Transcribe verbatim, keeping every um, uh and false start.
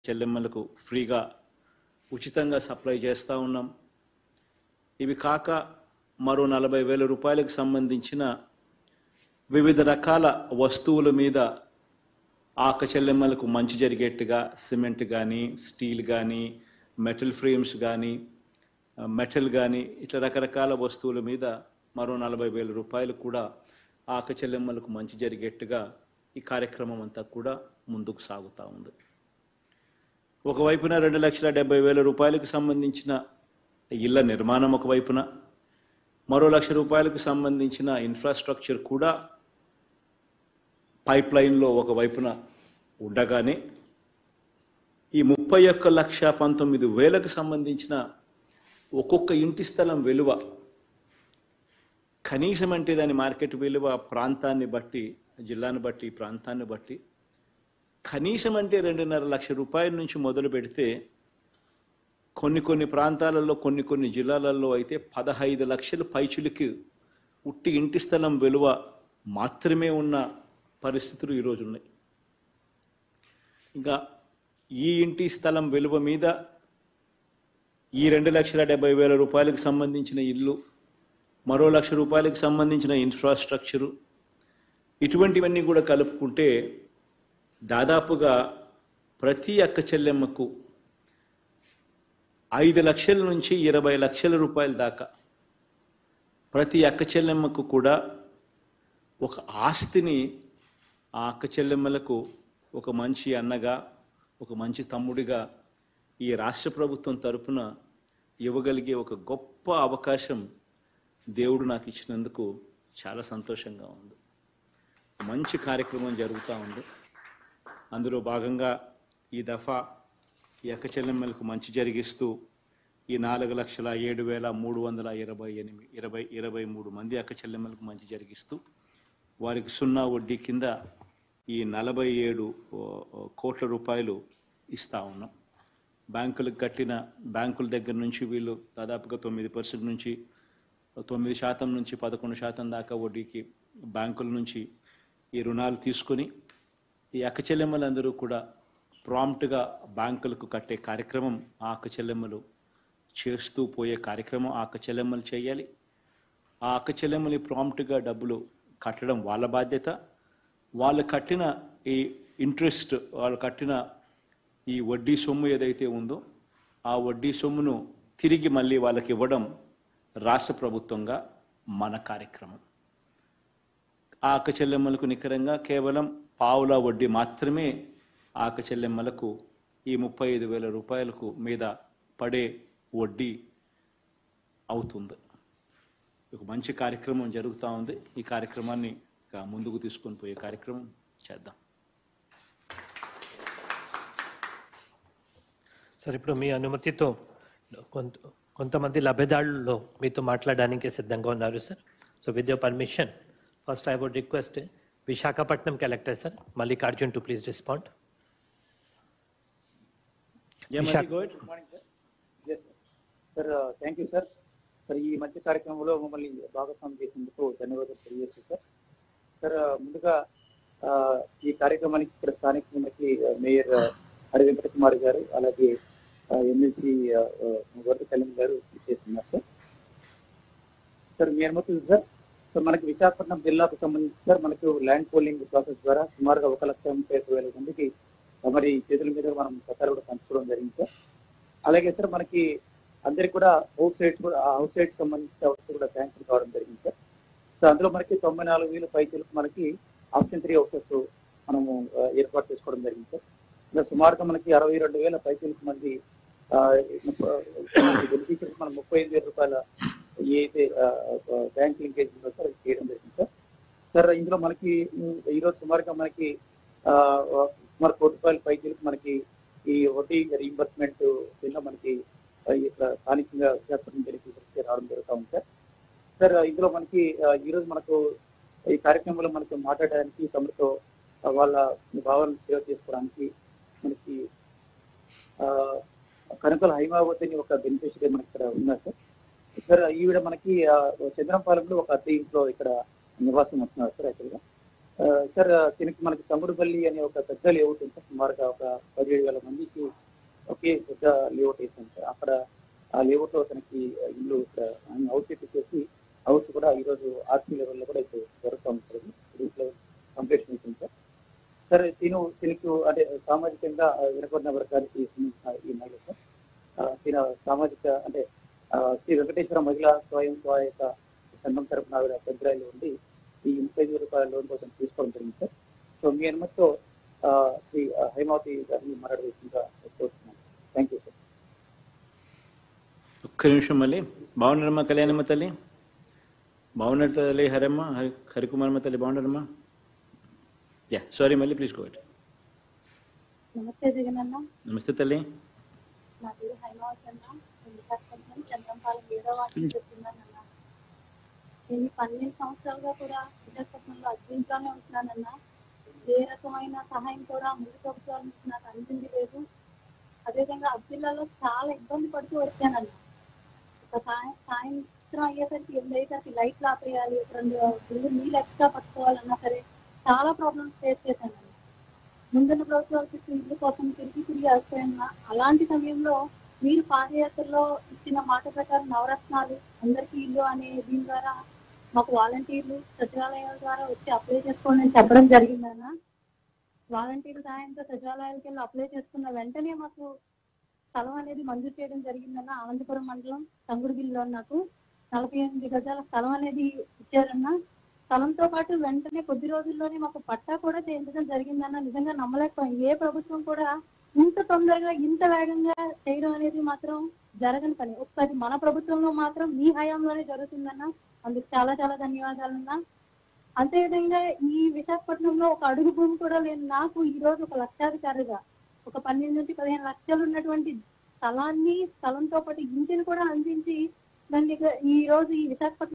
చెల్లెమ్మలకు ఫ్రీగా ఉచితంగా సప్లై చేస్తూ ఉన్నాం. ఇవి కాక మరో నలభై వేల రూపాయలకు సంబంధించిన వివిధ రకాల వస్తువుల మీద ఆక చెల్లెమ్మలకు మంచి జరిగేట్టుగా సిమెంట్ కానీ, స్టీల్ కానీ, మెటల్ ఫ్రేమ్స్ కానీ, మెటల్ కానీ ఇట్లా రకరకాల వస్తువుల మీద మరో నలభై వేల రూపాయలు కూడా ఆక చెల్లెమ్మలకు మంచి జరిగేట్టుగా ఈ కార్యక్రమం అంతా కూడా ముందుకు సాగుతూ ఉంది. ఒకవైపున రెండు లక్షల డెబ్బై వేల రూపాయలకు సంబంధించిన ఇళ్ల నిర్మాణం ఒకవైపున, మరో లక్ష రూపాయలకు సంబంధించిన ఇన్ఫ్రాస్ట్రక్చర్ కూడా పైప్ లైన్లో ఒకవైపున ఉండగానే ఈ ముప్పై ఒక్క లక్ష పంతొమ్మిది వేలకు సంబంధించిన ఒక్కొక్క ఇంటి స్థలం విలువ కనీసం అంటే దాని మార్కెట్ విలువ ప్రాంతాన్ని బట్టి, జిల్లాను బట్టి, ప్రాంతాన్ని బట్టి కనీసం అంటే రెండున్నర లక్ష రూపాయల నుంచి మొదలు పెడితే కొన్ని కొన్ని ప్రాంతాలలో, కొన్ని కొన్ని జిల్లాలలో అయితే పదహైదు లక్షల పైచులకి ఉట్టి ఇంటి స్థలం విలువ మాత్రమే ఉన్న పరిస్థితులు ఈరోజు ఉన్నాయి. ఇంకా ఈ ఇంటి స్థలం విలువ మీద ఈ రెండు లక్షల డెబ్బై వేల రూపాయలకు సంబంధించిన ఇల్లు, మరో లక్ష రూపాయలకు సంబంధించిన ఇన్ఫ్రాస్ట్రక్చరు, ఇటువంటివన్నీ కూడా కలుపుకుంటే దాదాపుగా ప్రతి అక్క చెల్లెమ్మకు ఐదు లక్షల నుంచి ఇరవై లక్షల రూపాయల దాకా ప్రతి అక్క చెల్లెమ్మకు కూడా ఒక ఆస్తిని ఆ అక్క చెల్లెమ్మలకు ఒక మంచి అన్నగా, ఒక మంచి తమ్ముడిగా ఈ రాష్ట్ర ప్రభుత్వం తరపున ఇవ్వగలిగే ఒక గొప్ప అవకాశం దేవుడు నాకు ఇచ్చినందుకు చాలా సంతోషంగా ఉంది. మంచి కార్యక్రమం జరుగుతూ ఉంది. అందులో భాగంగా ఈ దఫా ఈ అక్క చెల్లెమ్మలకు మంచి జరిగిస్తూ ఈ నాలుగు లక్షల ఏడు వేల మూడు వందల ఇరవై ఎనిమిది ఇరవై ఇరవై మూడు మంది అక్క చెల్లెమ్మలకు మంచి జరిగిస్తూ వారికి సున్నా వడ్డీ కింద ఈ నలభై ఏడు కోట్ల రూపాయలు ఇస్తూ ఉన్నాం. బ్యాంకులకు కట్టిన బ్యాంకుల దగ్గర నుంచి వీళ్ళు దాదాపుగా తొమ్మిది పర్సెంట్ నుంచి తొమ్మిది శాతం నుంచి పదకొండు శాతం దాకా వడ్డీకి బ్యాంకుల నుంచి ఈ రుణాలు తీసుకొని ఈ అక్క చెల్లెమ్మలందరూ కూడా ప్రాంప్ట్గా బ్యాంకులకు కట్టే కార్యక్రమం ఆ అక్క చెల్లెమ్మలు చేస్తూ పోయే కార్యక్రమం ఆ అక్క చెల్లెమ్మలు చేయాలి. ఆ అక్క చెల్లెమ్మని ప్రాంప్ట్గా డబ్బులు కట్టడం వాళ్ళ బాధ్యత. వాళ్ళు కట్టిన ఈ ఇంట్రెస్ట్, వాళ్ళు కట్టిన ఈ వడ్డీ సొమ్ము ఏదైతే ఉందో ఆ వడ్డీ సొమ్మును తిరిగి మళ్ళీ వాళ్ళకి ఇవ్వడం రాష్ట్ర ప్రభుత్వంగా మన కార్యక్రమం. ఆ అక్క చెల్లెమ్మలకు నికరంగా కేవలం పావుల వడ్డీ మాత్రమే ఆ అక్క చెల్లెమ్మలకు ఈ ముప్పై ఐదు వేల రూపాయలకు మీద పడే వడ్డీ అవుతుంది. ఒక మంచి కార్యక్రమం జరుగుతూ ఉంది. ఈ కార్యక్రమాన్ని ముందుకు తీసుకొని పోయే కార్యక్రమం చేద్దాం. సార్, ఇప్పుడు మీ అనుమతితో కొంత కొంతమంది లబ్ధిదారులు మీతో మాట్లాడడానికి సిద్ధంగా ఉన్నారు sir. So with your permission, first I would request Visakhapatnam collector sir Mallikarjun to please respond. Sir, thank you sir. Sir, ఈ మంచి కార్యక్రమంలో మమ్మల్ని భాగస్వామ్యం చేసినందుకు ధన్యవాదాలు తెలియజేస్తాను సార్. సార్, ముందుగా ఈ కార్యక్రమానికి ఇక్కడ స్థానికులకి మేయర్ హరి వెంకట కుమార్ గారు, అలాగే ఎమ్మెల్సీ వరద కళ్యాణ్ గారు చేస్తున్నారు సార్. సార్, మీ అనుమతి సార్. సో మనకి విశాఖపట్నం జిల్లాకు సంబంధించి సార్ మనకు ల్యాండ్ పోలింగ్ ప్రాసెస్ ద్వారా సుమారుగా ఒక లక్ష ముప్పై ఐదు వేల మందికి మరి చేతుల మీద మనం పత్రాలు కూడా పంచుకోవడం జరిగింది సార్. అలాగే సార్ మనకి అందరికి కూడా హౌస్ సైడ్స్ కూడా హౌస్ సైడ్స్ సంబంధించిన హౌస్ కూడా శాంక్షన్ కావడం జరిగింది సార్. సో అందులో మనకి తొంభై నాలుగు వేల పైచలకు మనకి ఆప్షన్ త్రీ హౌసెస్ మనము ఏర్పాటు చేసుకోవడం జరిగింది సార్. ఇలా సుమారుగా మనకి అరవై రెండు వేల పైచలకు మంది బెనిఫిషియర్స్ మనం ముప్పై ఐదు వేల రూపాయల ఏదైతే బ్యాంక్ లింకేజ్ ఉందో సార్ అది చేయడం జరిగింది సార్. సార్, ఇందులో మనకి ఈరోజు సుమారుగా మనకి సుమారు కోటి రూపాయల పైచలకు మనకి ఈ వడ్డీ రీయింబర్స్మెంట్ కింద మనకి ఇట్లా స్థానికంగా విశాఖపట్నం బెనిఫిషియర్స్కి రావడం జరుగుతూ ఉంది సార్. సార్, ఇందులో మనకి ఈరోజు మనకు ఈ కార్యక్రమంలో మనకు మాట్లాడడానికి తమతో వాళ్ళ భావాలను షేర్ చేసుకోవడానికి మనకి కనకల హైమావతి అని ఒక బెనిఫిషియరీ మనకి ఇక్కడ ఉన్నారు సార్. సార్, ఈవిడ మనకి చంద్రంపాలెంలో ఒక అద్దె ఇంట్లో ఇక్కడ నివాసం ఉంటున్నారు సార్. యాక్చువల్గా సార్ దీనికి మనకి తమ్ముడుపల్లి అనే ఒక పెద్ద లేఅవుట్ ఉంటుంది సుమారుగా ఒక పదిహేడు వేల మందికి కొత్త లేఅవుట్ వేసాను సార్. అక్కడ ఆ లేఅవుట్ లో తనకి ఇల్లు ఇక్కడ హౌస్ ఇచ్చేసి హౌస్ కూడా ఈరోజు ఆర్సీ లెవెల్లో కూడా ఇప్పుడు జరుగుతూ ఉంది సార్. దీంట్లో కంప్లీషన్ అవుతుంది సార్. సార్ తిను తినకు అంటే సామాజికంగా వెనుకబడిన వర్గానికి సంబంధించిన ఈ మహిళ సార్. తిన సామాజిక అంటే శ్రీ వెంకటేశ్వర మహిళా స్వయం సహాయక సంఘం తరఫున ఆవిడ సభ్యురాలు ఉండి ఈ ముప్పై ఐదు రూపాయల లోన్ కోసం తీసుకోవడం జరిగింది సార్. సో మీ అనుమతితో శ్రీ హైమావతి గారిని మాట్లాడవలసిందిగా కోరుతున్నాను. Thank you sir. ఒక్క నిమిషం మళ్ళీ. బాగున్నారమ్మా కళ్యాణమ్మ తల్లి? బాగున్నారు తల్లి హరమ్మ హరి హరికుమారమ్మ తల్లి బాగున్నారమ్మా? యా సారీ మళ్ళీ ప్లీజ్ గో. నమస్తే జగనన్న. నమస్తే తల్లి. నా పేరు హైమావతి అన్న. విశాఖపట్నం చంద్రంపాలెం ఏడో వార్డు చెప్తున్నానన్న. నేను పన్నెండు సంవత్సరాలుగా కూడా విశాఖపట్నంలో అద్భుతంగానే ఉంటున్నానన్న. ఏ రకమైన సహాయం కూడా ముందు ప్రభుత్వాల నుంచి నాకు అందింది లేదు. అదేవిధంగా అబ్దుల్లాలో చాలా ఇబ్బంది పడుతూ వచ్చానన్న. ఒక సాయం సాయంత్రం అయ్యేసరికి ఎనిమిది అయ్యేసరికి లైట్లు ఆపేయాలి, ఒక రెండు బిల్లు నీళ్ళు ఎక్స్ట్రా పట్టుకోవాలన్నా సరే చాలా ప్రాబ్లమ్స్ ఫేస్ చేశాను. ముందున్న ప్రభుత్వాలకు ఇల్లు కోసం తిరిగి తిరిగి వస్తాయన్నా. అలాంటి సమయంలో మీరు పాదయాత్రలో ఇచ్చిన మాట ప్రకారం నవరత్నాలు అందరికీ ఇల్లు అనే దీని ద్వారా మాకు వాలంటీర్లు సచివాలయాల ద్వారా వచ్చి అప్లై చేసుకోండి అని చెప్పడం జరిగిందన్న. వాలంటీర్ల సహాయంతో సచివాలయాలకు వెళ్ళి అప్లై చేసుకున్న వెంటనే మాకు స్థలం అనేది మంజూరు చేయడం జరిగిందన్న. అనంతపురం మండలం తంగుడుగిరిలో నాకు నలభై ఎనిమిది గజాల స్థలం అనేది ఇచ్చారన్న. స్థలంతో పాటు వెంటనే కొద్ది రోజుల్లోనే మాకు పట్టా కూడా చేయించడం జరిగిందన్న. నిజంగా నమ్మలేకపోయాం. ఏ ప్రభుత్వం కూడా ఇంత తొందరగా ఇంత వేగంగా చేయడం అనేది మాత్రం జరగని పని. ఒకసారి మన ప్రభుత్వంలో మాత్రం మీ హయాంలోనే జరుగుతుందన్న. అందుకు చాలా చాలా ధన్యవాదాలన్నా. అంతేవిధంగా ఈ విశాఖపట్నంలో ఒక అడుగు భూమి కూడా లేని నాకు ఈ రోజు ఒక లక్షాధికారిగా ఒక పన్నెండు నుంచి పదిహేను లక్షలు ఉన్నటువంటి స్థలాన్ని స్థలంతో పాటు ఇంటిని కూడా అందించి దాన్ని ఈ రోజు ఈ విశాఖపట్నం